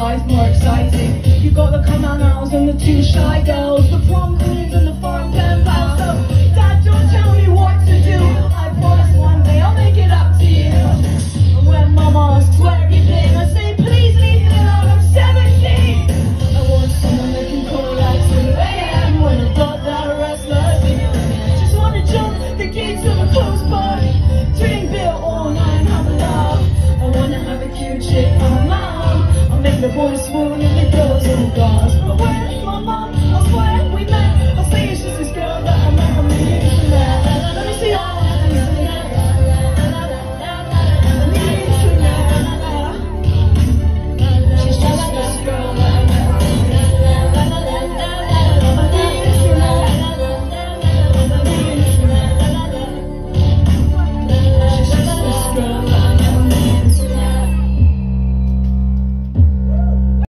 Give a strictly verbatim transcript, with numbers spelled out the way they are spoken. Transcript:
boys more exciting. You got the come on owls and the two shy girls. The prom